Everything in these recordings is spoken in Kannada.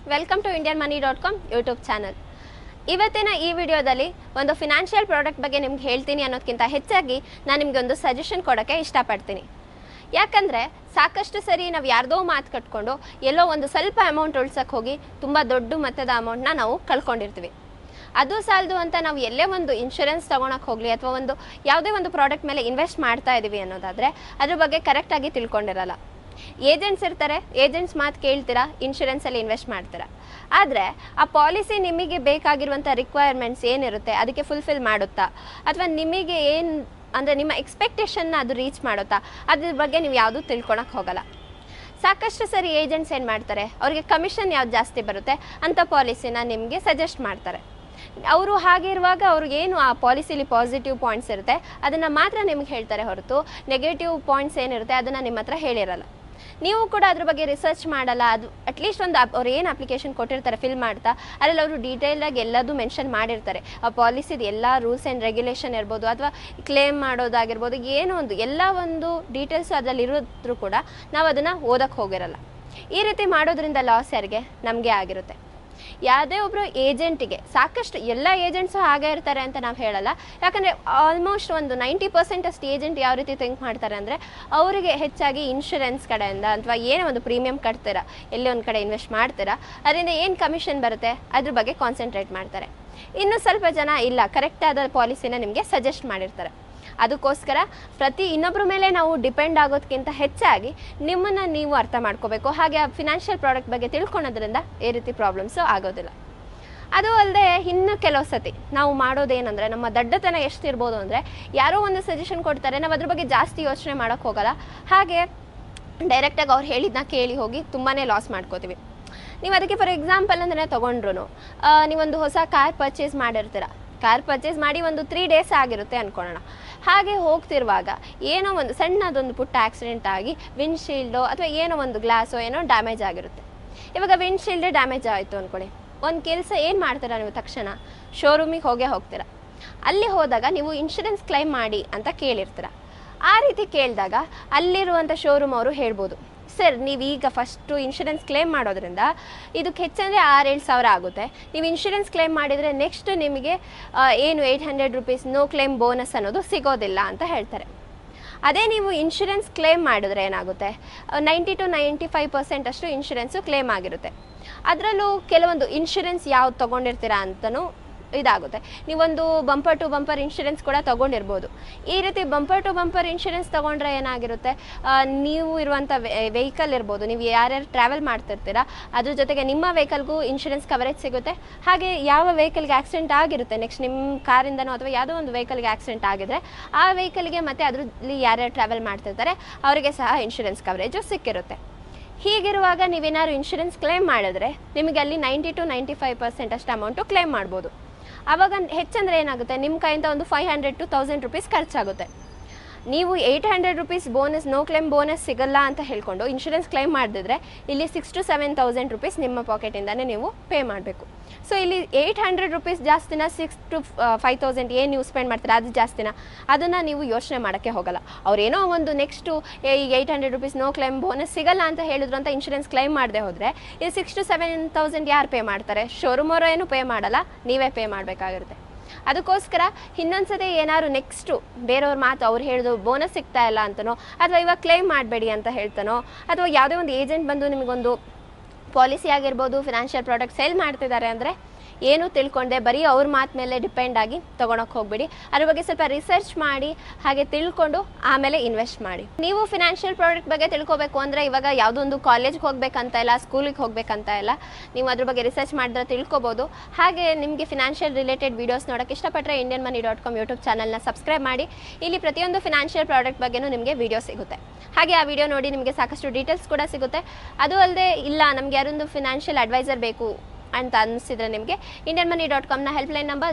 Welcome to indianmoney.com YouTube channel. ಇವತ್ತಿನ ಈ ವಿಡಿಯೋದಲ್ಲಿ ಒಂದು ಫಿನಾನ್ಷಿಯಲ್ ಪ್ರಾಡಕ್ಟ್ ಬಗ್ಗೆ ನಿಮ್ಗೆ ಹೇಳ್ತೀನಿ ಅನ್ನೋದಕ್ಕಿಂತ ಹೆಚ್ಚಾಗಿ ನಾನು ನಿಮಗೆ ಒಂದು ಸಜೆಷನ್ ಕೊಡೋಕ್ಕೆ ಇಷ್ಟಪಡ್ತೀನಿ. ಯಾಕಂದರೆ ಸಾಕಷ್ಟು ಸರಿ ನಾವು ಯಾರ್ದೋ ಮಾತು ಕಟ್ಕೊಂಡು ಎಲ್ಲೋ ಒಂದು ಸ್ವಲ್ಪ ಅಮೌಂಟ್ ಉಳ್ಸಕ್ಕೆ ಹೋಗಿ ತುಂಬ ದೊಡ್ಡ ಮೊತ್ತದ ಅಮೌಂಟ್ನ ನಾವು ಕಳ್ಕೊಂಡಿರ್ತೀವಿ. ಅದು ಸಾಲದು ಅಂತ ನಾವು ಎಲ್ಲೇ ಒಂದು ಇನ್ಶೂರೆನ್ಸ್ ತೊಗೊಳಕ್ಕೆ ಹೋಗಲಿ ಅಥವಾ ಒಂದು ಯಾವುದೇ ಒಂದು ಪ್ರಾಡಕ್ಟ್ ಮೇಲೆ ಇನ್ವೆಸ್ಟ್ ಮಾಡ್ತಾ ಇದ್ದೀವಿ ಅನ್ನೋದಾದರೆ ಅದ್ರ ಬಗ್ಗೆ ಕರೆಕ್ಟಾಗಿ ತಿಳ್ಕೊಂಡಿರಲ್ಲ. ಏಜೆಂಟ್ಸ್ ಇರ್ತಾರೆ, ಏಜೆಂಟ್ಸ್ ಮಾತು ಕೇಳ್ತೀರಾ, ಇನ್ಶೂರೆನ್ಸಲ್ಲಿ ಇನ್ವೆಸ್ಟ್ ಮಾಡ್ತೀರಾ. ಆದರೆ ಆ ಪಾಲಿಸಿ ನಿಮಗೆ ಬೇಕಾಗಿರುವಂಥ ರಿಕ್ವೈರ್ಮೆಂಟ್ಸ್ ಏನಿರುತ್ತೆ ಅದಕ್ಕೆ ಫುಲ್ಫಿಲ್ ಮಾಡುತ್ತಾ ಅಥವಾ ನಿಮಗೆ ಏನು ಅಂದರೆ ನಿಮ್ಮ ಎಕ್ಸ್ಪೆಕ್ಟೇಷನ್ನ ಅದು ರೀಚ್ ಮಾಡುತ್ತಾ ಅದ್ರ ಬಗ್ಗೆ ನೀವು ಯಾವುದೂ ತಿಳ್ಕೊಳಕ್ಕೆ ಹೋಗಲ್ಲ. ಸಾಕಷ್ಟು ಸರಿ ಏಜೆಂಟ್ಸ್ ಏನು ಮಾಡ್ತಾರೆ, ಅವರಿಗೆ ಕಮಿಷನ್ ಯಾವ್ದು ಜಾಸ್ತಿ ಬರುತ್ತೆ ಅಂಥ ಪಾಲಿಸಿನ ನಿಮಗೆ ಸಜೆಸ್ಟ್ ಮಾಡ್ತಾರೆ. ಅವರು ಹಾಗಿರುವಾಗ ಅವ್ರಿಗೇನು ಆ ಪಾಲಿಸಿಲಿ ಪಾಸಿಟಿವ್ ಪಾಯಿಂಟ್ಸ್ ಇರುತ್ತೆ ಅದನ್ನು ಮಾತ್ರ ನಿಮ್ಗೆ ಹೇಳ್ತಾರೆ ಹೊರತು ನೆಗೆಟಿವ್ ಪಾಯಿಂಟ್ಸ್ ಏನಿರುತ್ತೆ ಅದನ್ನು ನಿಮ್ಮ ಹತ್ರ ಹೇಳಿರಲ್ಲ. ನೀವು ಕೂಡ ಅದ್ರ ಬಗ್ಗೆ ರಿಸರ್ಚ್ ಮಾಡಲ್ಲ. ಅದು ಅಟ್ಲೀಸ್ಟ್ ಒಂದು ಅವ್ರು ಏನು ಅಪ್ಲಿಕೇಶನ್ ಕೊಟ್ಟಿರ್ತಾರೆ ಫಿಲ್ ಮಾಡ್ತಾ ಅದರಲ್ಲಿ ಅವರು ಡೀಟೇಲಾಗಿ ಎಲ್ಲದೂ ಮೆನ್ಷನ್ ಮಾಡಿರ್ತಾರೆ. ಆ ಪಾಲಿಸಿದು ಎಲ್ಲ ರೂಲ್ಸ್ ಆ್ಯಂಡ್ ರೆಗ್ಯುಲೇಷನ್ ಇರ್ಬೋದು ಅಥವಾ ಕ್ಲೇಮ್ ಮಾಡೋದಾಗಿರ್ಬೋದು, ಏನೋ ಒಂದು ಎಲ್ಲ ಒಂದು ಡೀಟೇಲ್ಸು ಅದರಲ್ಲಿ ಇರೋದ್ರೂ ಕೂಡ ನಾವು ಅದನ್ನು ಓದಕ್ಕೆ ಹೋಗಿರಲ್ಲ. ಈ ರೀತಿ ಮಾಡೋದ್ರಿಂದ ಲಾಸ್ ಯಾರಿಗೆ? ನಮಗೆ ಆಗಿರುತ್ತೆ. ಯಾವುದೇ ಒಬ್ಬರು ಏಜೆಂಟಿಗೆ, ಸಾಕಷ್ಟು ಎಲ್ಲ ಏಜೆಂಟ್ಸು ಹಾಗೆ ಇರ್ತಾರೆ ಅಂತ ನಾವು ಹೇಳಲ್ಲ. ಯಾಕಂದರೆ ಆಲ್ಮೋಸ್ಟ್ ಒಂದು 90% ಅಷ್ಟು ಏಜೆಂಟ್ ಯಾವ ರೀತಿ ಥಿಂಕ್ ಮಾಡ್ತಾರೆ ಅಂದರೆ ಅವರಿಗೆ ಹೆಚ್ಚಾಗಿ ಇನ್ಶೂರೆನ್ಸ್ ಕಡೆಯಿಂದ ಅಥವಾ ಏನೋ ಒಂದು ಪ್ರೀಮಿಯಂ ಕಟ್ತೀರಾ, ಎಲ್ಲೇ ಒಂದು ಕಡೆ ಇನ್ವೆಸ್ಟ್ ಮಾಡ್ತೀರಾ, ಅದರಿಂದ ಏನು ಕಮಿಷನ್ ಬರುತ್ತೆ ಅದ್ರ ಬಗ್ಗೆ ಕಾನ್ಸಂಟ್ರೇಟ್ ಮಾಡ್ತಾರೆ. ಇನ್ನು ಸ್ವಲ್ಪ ಜನ ಇಲ್ಲ, ಕರೆಕ್ಟಾದ ಪಾಲಿಸಿನ ನಿಮಗೆ ಸಜೆಸ್ಟ್ ಮಾಡಿರ್ತಾರೆ. ಅದಕ್ಕೋಸ್ಕರ ಇನ್ನೊಬ್ಬರ ಮೇಲೆ ನಾವು ಡಿಪೆಂಡ್ ಆಗೋದಕ್ಕಿಂತ ಹೆಚ್ಚಾಗಿ ನಿಮ್ಮನ್ನು ನೀವು ಅರ್ಥ ಮಾಡ್ಕೋಬೇಕು. ಹಾಗೆ ಆ ಫಿನಾನ್ಷಿಯಲ್ ಪ್ರಾಡಕ್ಟ್ ಬಗ್ಗೆ ತಿಳ್ಕೊಳೋದ್ರಿಂದ ಈ ರೀತಿ ಪ್ರಾಬ್ಲಮ್ಸು ಆಗೋದಿಲ್ಲ. ಅದು ಅಲ್ಲದೆ ಇನ್ನು ಕೆಲವು ಸತಿ ನಾವು ಮಾಡೋದೇನೆಂದರೆ, ನಮ್ಮ ದಡ್ಡತನ ಎಷ್ಟಿರ್ಬೋದು ಅಂದರೆ, ಯಾರೋ ಒಂದು ಸಜೆಷನ್ ಕೊಡ್ತಾರೆ, ನಾವು ಅದ್ರ ಬಗ್ಗೆ ಜಾಸ್ತಿ ಯೋಚನೆ ಮಾಡೋಕ್ಕೆ ಹೋಗಲ್ಲ. ಹಾಗೆ ಡೈರೆಕ್ಟಾಗಿ ಅವ್ರು ಹೇಳಿದ್ದನ್ನ ಕೇಳಿ ಹೋಗಿ ತುಂಬಾ ಲಾಸ್ ಮಾಡ್ಕೋತೀವಿ. ನೀವು ಅದಕ್ಕೆ ಫಾರ್ ಎಕ್ಸಾಂಪಲ್ ಅಂದರೆ ತೊಗೊಂಡ್ರು, ನೀವೊಂದು ಹೊಸ ಕಾರ್ ಪರ್ಚೇಸ್ ಮಾಡಿರ್ತೀರ. ಕಾರ್ ಪರ್ಚೇಸ್ ಮಾಡಿ ಒಂದು 3 days ಆಗಿರುತ್ತೆ ಅಂದ್ಕೊಳ್ಳೋಣ. ಹಾಗೆ ಹೋಗ್ತಿರುವಾಗ ಏನೋ ಒಂದು ಸಣ್ಣದೊಂದು ಪುಟ್ಟ ಆಕ್ಸಿಡೆಂಟ್ ಆಗಿ ವಿಂಡ್ಶೀಲ್ಡೋ ಅಥವಾ ಏನೋ ಒಂದು ಗ್ಲಾಸೋ ಏನೋ ಡ್ಯಾಮೇಜ್ ಆಗಿರುತ್ತೆ. ಇವಾಗ ವಿಂಡ್ಶೀಲ್ಡ್ ಡ್ಯಾಮೇಜ್ ಆಯಿತು ಅಂದ್ಕೊಳ್ಳಿ. ಒಂದು ಕೆಲಸ ಏನು ಮಾಡ್ತೀರಾ ನೀವು? ತಕ್ಷಣ ಶೋರೂಮಿಗೆ ಹೋಗ್ತೀರಾ. ಅಲ್ಲಿ ಹೋದಾಗ ನೀವು ಇನ್ಶೂರೆನ್ಸ್ ಕ್ಲೈಮ್ ಮಾಡಿ ಅಂತ ಕೇಳಿರ್ತೀರ. ಆ ರೀತಿ ಕೇಳಿದಾಗ ಅಲ್ಲಿರುವಂಥ ಶೋರೂಮ್ ಅವರು ಹೇಳ್ಬೋದು, ಸರ್ ನೀವೀಗ ಫಸ್ಟು ಇನ್ಶೂರೆನ್ಸ್ ಕ್ಲೇಮ್ ಮಾಡೋದ್ರಿಂದ ಇದಕ್ಕೆ ಹೆಚ್ಚಂದರೆ 6-7 ಸಾವಿರ ಆಗುತ್ತೆ. ನೀವು ಇನ್ಶೂರೆನ್ಸ್ ಕ್ಲೇಮ್ ಮಾಡಿದರೆ ನೆಕ್ಸ್ಟ್ ನಿಮಗೆ ಏನು 800 ರೂಪೀಸ್ ನೋ ಕ್ಲೇಮ್ ಬೋನಸ್ ಅನ್ನೋದು ಸಿಗೋದಿಲ್ಲ ಅಂತ ಹೇಳ್ತಾರೆ. ಅದೇ ನೀವು ಇನ್ಶೂರೆನ್ಸ್ ಕ್ಲೇಮ್ ಮಾಡಿದ್ರೆ ಏನಾಗುತ್ತೆ, 90 to 95% ಅಷ್ಟು ಇನ್ಶೂರೆನ್ಸು ಕ್ಲೇಮ್ ಆಗಿರುತ್ತೆ. ಅದರಲ್ಲೂ ಕೆಲವೊಂದು ಇನ್ಶೂರೆನ್ಸ್ ಯಾವ್ದು ತೊಗೊಂಡಿರ್ತೀರಾ ಅಂತಲೂ ಇದಾಗುತ್ತೆ. ನೀವೊಂದು ಬಂಪರ್ ಟು ಬಂಪರ್ ಇನ್ಶೂರೆನ್ಸ್ ಕೂಡ ತೊಗೊಂಡಿರ್ಬೋದು. ಈ ರೀತಿ ಬಂಪರ್ ಟು ಬಂಪರ್ ಇನ್ಶೂರೆನ್ಸ್ ತೊಗೊಂಡ್ರೆ ಏನಾಗಿರುತ್ತೆ, ನೀವು ಇರುವಂಥ ವೆಹಿಕಲ್ ಇರ್ಬೋದು, ನೀವು ಯಾರ್ಯಾರು ಟ್ರಾವೆಲ್ ಮಾಡ್ತಿರ್ತೀರ ಅದ್ರ ಜೊತೆಗೆ ನಿಮ್ಮ ವೆಹಿಕಲ್ಗೂ ಇನ್ಶೂರೆನ್ಸ್ ಕವರೇಜ್ ಸಿಗುತ್ತೆ. ಹಾಗೆ ಯಾವ ವೆಹಿಕಲ್ಗೆ ಆಕ್ಸಿಡೆಂಟ್ ಆಗಿರುತ್ತೆ, ನೆಕ್ಸ್ಟ್ ನಿಮ್ಮ ಕಾರಿಂದನೋ ಅಥವಾ ಯಾವುದೋ ಒಂದು ವೆಹಿಕಲ್ಗೆ ಆಕ್ಸಿಡೆಂಟ್ ಆಗಿದ್ರೆ ಆ ವೆಹಿಕಲ್ಗೆ ಮತ್ತು ಅದರಲ್ಲಿ ಯಾರ್ಯಾರು ಟ್ರಾವೆಲ್ ಮಾಡ್ತಿರ್ತಾರೆ ಅವರಿಗೆ ಸಹ ಇನ್ಶೂರೆನ್ಸ್ ಕವರೇಜು ಸಿಕ್ಕಿರುತ್ತೆ. ಹೀಗಿರುವಾಗ ನೀವೇನಾದ್ರು ಇನ್ಶೂರೆನ್ಸ್ ಕ್ಲೇಮ್ ಮಾಡಿದ್ರೆ ನಿಮಗೆ ಅಲ್ಲಿ 90 to 95% ಅಷ್ಟು ಅಮೌಂಟು ಕ್ಲೇಮ್ ಮಾಡ್ಬೋದು. ಆವಾಗ ಹೆಚ್ಚಂದರೆ ಏನಾಗುತ್ತೆ, ನಿಮ್ಮ ಕೈಯಿಂದ ಒಂದು 500 to 1000 ರೂಪೀಸ್ ಖರ್ಚಾಗುತ್ತೆ. ನೀವು 800 rupees bonus no claim bonus ಸಿಗಲ್ಲ ಅಂತ ಹೇಳ್ಕೊಂಡು ಇನ್ಶೂರೆನ್ಸ್ ಕ್ಲೈಮ್ ಮಾಡಿದ್ರೆ ಇಲ್ಲಿ 6,000 to 7,000 ರೂಪೀಸ್ ನಿಮ್ಮ ಪಾಕೆಟಿಂದನೇ ನೀವು ಪೇ ಮಾಡಬೇಕು. ಸೊ ಇಲ್ಲಿ 800 ರೂಪೀಸ್ ಜಾಸ್ತಿನ, 6,000 to 5,000 ಏನು ನೀವು ಸ್ಪೆಂಡ್ ಮಾಡ್ತೀರಾ ಅದು ಜಾಸ್ತಿನ, ಅದನ್ನು ನೀವು ಯೋಚನೆ ಮಾಡೋಕ್ಕೆ ಹೋಗಲ್ಲ. ಅವರೇನೋ ಒಂದು ನೆಕ್ಸ್ಟು ಈಗ 800 ರೂಪೀಸ್ ನೋ ಕ್ಲೈಮ್ ಬೋನಸ್ ಸಿಗಲ್ಲ ಅಂತ ಹೇಳಿದ್ರು ಅಂತ ಇನ್ಶೂರೆನ್ಸ್ ಕ್ಲೈಮ್ ಮಾಡದೆ ಹೋದರೆ ಈ 6,000 to 7,000 ಯಾರು ಪೇ ಮಾಡ್ತಾರೆ? ಶೋರೂಮ್ ಅವರು ಏನು ಪೇ ಮಾಡಲ್ಲ, ನೀವೇ ಪೇ ಮಾಡಬೇಕಾಗಿರುತ್ತೆ. ಅದಕ್ಕೋಸ್ಕರ ಇನ್ನೊಂದ್ಸತಿ ಏನಾದ್ರು ನೆಕ್ಸ್ಟು ಬೇರೆಯವ್ರ ಮಾತು ಅವ್ರು ಹೇಳಿದ್ರು ಬೋನಸ್ ಸಿಗ್ತಾ ಇಲ್ಲ ಅಂತನೋ ಅಥವಾ ಇವಾಗ ಕ್ಲೈಮ್ ಮಾಡಬೇಡಿ ಅಂತ ಹೇಳ್ತಾನೋ ಅಥವಾ ಯಾವುದೇ ಒಂದು ಏಜೆಂಟ್ ಬಂದು ನಿಮಗೊಂದು ಪಾಲಿಸಿ ಆಗಿರ್ಬೋದು ಫಿನಾನ್ಷಿಯಲ್ ಪ್ರಾಡಕ್ಟ್ ಸೇಲ್ ಮಾಡ್ತಿದ್ದಾರೆ ಅಂದರೆ ಏನು ತಿಳ್ಕೊಂಡೆ ಬರೀ ಅವ್ರ ಮಾತು ಮೇಲೆ ಡಿಪೆಂಡ್ ಆಗಿ ತೊಗೊಳಕ್ಕೆ ಹೋಗ್ಬಿಡಿ. ಅದ್ರ ಬಗ್ಗೆ ಸ್ವಲ್ಪ ರಿಸರ್ಚ್ ಮಾಡಿ ಹಾಗೆ ತಿಳ್ಕೊಂಡು ಆಮೇಲೆ ಇನ್ವೆಸ್ಟ್ ಮಾಡಿ. ನೀವು ಫಿನಾನ್ಷಿಯಲ್ ಪ್ರಾಡಕ್ಟ್ ಬಗ್ಗೆ ತಿಳ್ಕೊಬೇಕು ಅಂದರೆ ಇವಾಗ ಯಾವುದೋ ಒಂದು ಕಾಲೇಜ್ಗೆ ಹೋಗಬೇಕಂತ ಇಲ್ಲ, ಸ್ಕೂಲಿಗೆ ಹೋಗಬೇಕಂತ ಇಲ್ಲ, ನೀವು ಅದ್ರ ಬಗ್ಗೆ ರಿಸರ್ಚ್ ಮಾಡಿದ್ರೆ ತಿಳ್ಕೊಬೋದು. ಹಾಗೆ ನಿಮಗೆ ಫಿನಾನ್ಷಿಯಲ್ ರಿಲೇಟೆಡ್ ವೀಡಿಯೋಸ್ ನೋಡೋಕ್ಕೆ ಇಷ್ಟಪಟ್ಟರೆ indianmoney.com ಯೂಟ್ಯೂಬ್ ಚಾನಲ್ನ ಸಬ್ಸ್ಕ್ರೈಬ್ ಮಾಡಿ. ಇಲ್ಲಿ ಪ್ರತಿಯೊಂದು ಫಿನಾನ್ಷಿಯಲ್ ಪ್ರಾಡಕ್ಟ್ ಬಗ್ಗೆನೂ ನಿಮಗೆ ವೀಡಿಯೋ ಸಿಗುತ್ತೆ. ಹಾಗೆ ಆ ವಿಡಿಯೋ ನೋಡಿ ನಿಮಗೆ ಸಾಕಷ್ಟು ಡೀಟೇಲ್ಸ್ ಕೂಡ ಸಿಗುತ್ತೆ. ಅದು ಅಲ್ಲದೆ ಇಲ್ಲ ನಮಗೆ ಯಾರೊಂದು ಫಿನಾನ್ಷಿಯಲ್ ಅಡ್ವೈಸರ್ ಬೇಕು ಅಂತ ಅನಿಸಿದ್ರೆ ನಿಮಗೆ indianmoney.comನ ಹೆಲ್ಪ್ಲೈನ್ ನಂಬರ್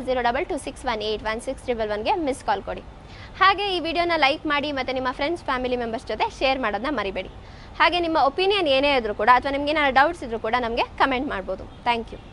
0226181611ಗೆ ಮಿಸ್ ಕಾಲ್ ಕೊಡಿ. ಹಾಗೆ ಈ ವಿಡಿಯೋನ ಲೈಕ್ ಮಾಡಿ ಮತ್ತು ನಿಮ್ಮ ಫ್ರೆಂಡ್ಸ್ ಫ್ಯಾಮಿಲಿ ಮೆಂಬರ್ಸ್ ಜೊತೆ ಶೇರ್ ಮಾಡೋದನ್ನ ಮರಿಬೇಡಿ. ಹಾಗೆ ನಿಮ್ಮ ಒಪಿನಿಯನ್ ಏನೇ ಇದ್ರೂ ಕೂಡ ಅಥವಾ ನಿಮ್ಗೆ ಏನಾದ್ರು ಡೌಟ್ಸ್ ಇದ್ರೂ ಕೂಡ ನಮಗೆ ಕಮೆಂಟ್ ಮಾಡ್ಬೋದು. Thank you.